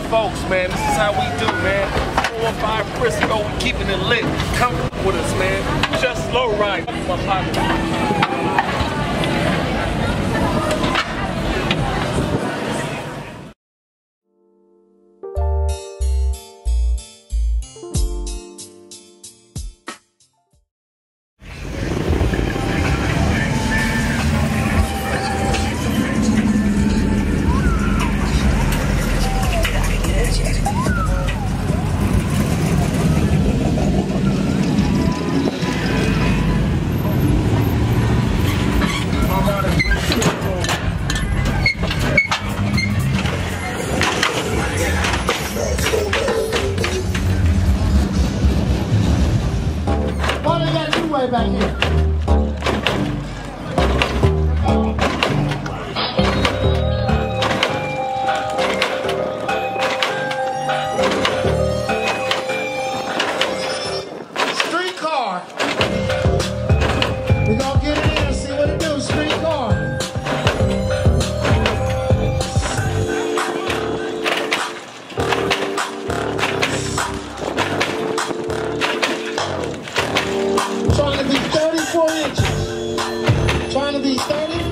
folks, man. This is how we do, man. 405 Frisco, we keeping it lit. Come with us, man. Just slow ride. My pocket. Back here. Streetcar. We gonna get it in and see what it do. Streetcar. Trying to be 34 inches. Trying to be 34 inches.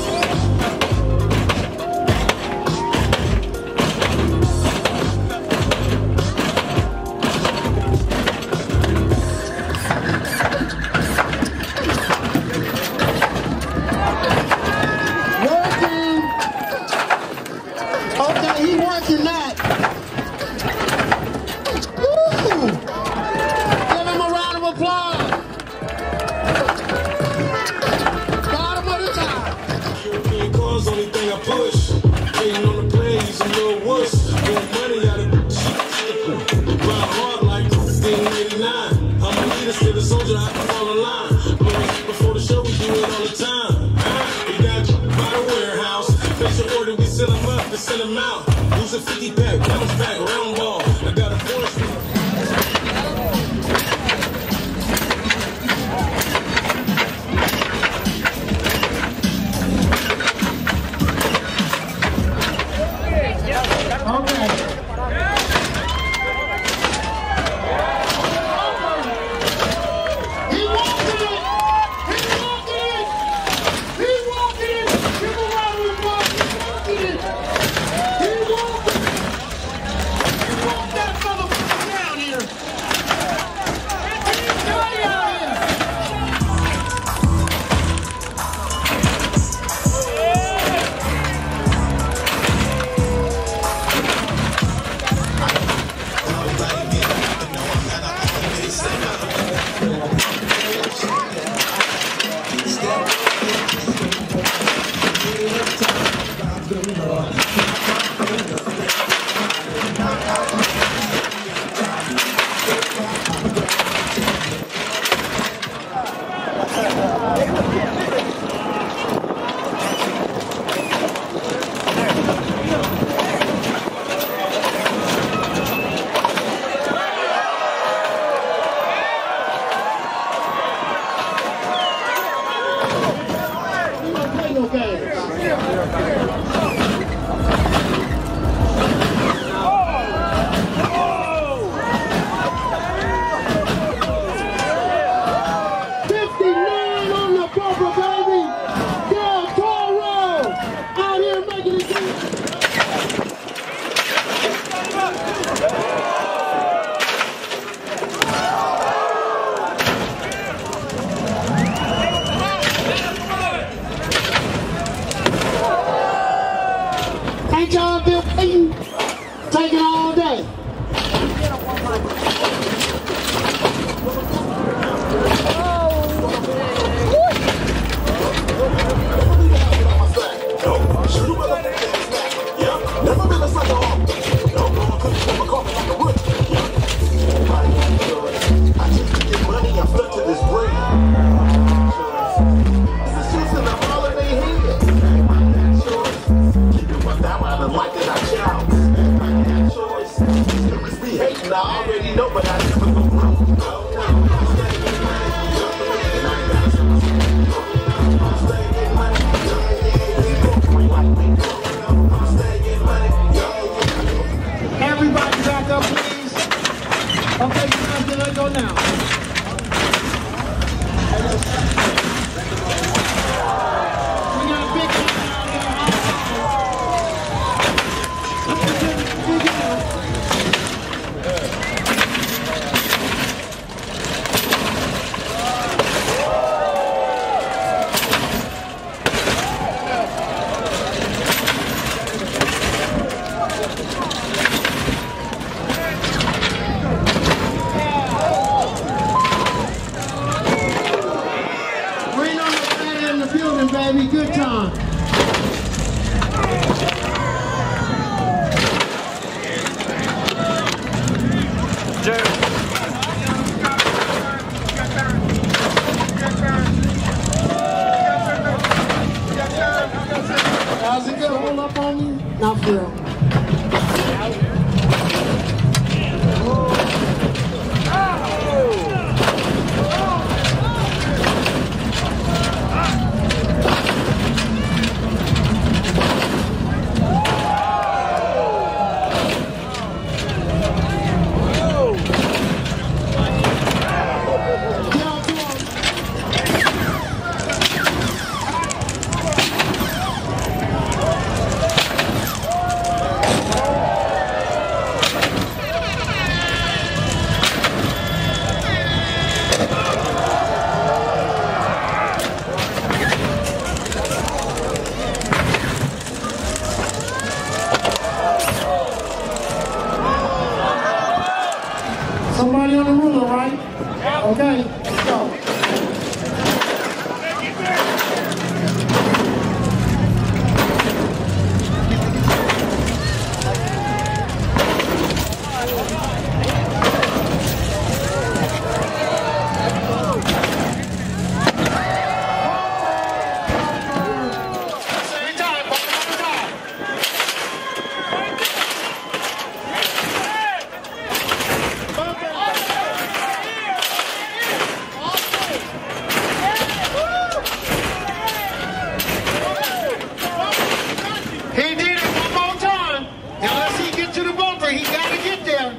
Working. Okay, he working that. Woo! Give him a round of applause. Only thing I push, hating on the plays, I'm no wuss. Want money out of shit. Ride hard like 1589. I'm a leader, still a soldier, I can fall in line. Before the show, we do it all the time. We got by the warehouse. Place your order, we sell them up and send them out. Lose a 50 pack, bounce back, round ball. I got a force. Ain't y'all been waiting? Taking all day. I already know, but I never go wrong. go now. We got a big one down there. Baby, good time. How's it gonna hold up on me? Not for real. Somebody on the ruler, right? Okay, let's go. He did it one more time. Unless he gets to the bumper, he got to get there.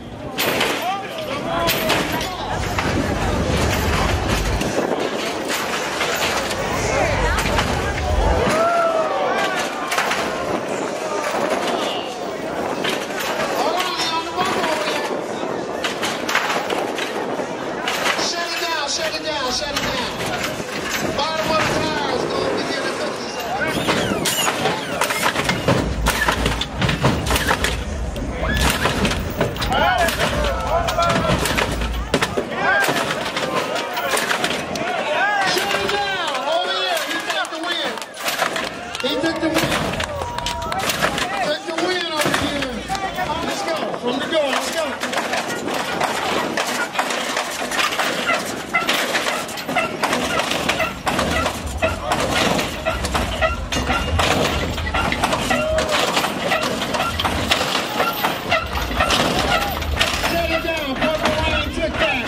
Hold on, he's on the bumper over there. Shut it down, shut it down, shut it down. Bottom of the tire is going to begin to cook this up. He took the win. Took the win over here. Let's go. From the door. Let's go. Shut it down. Purple Rain took that.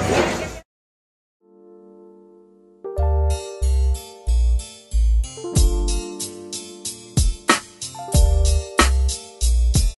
you.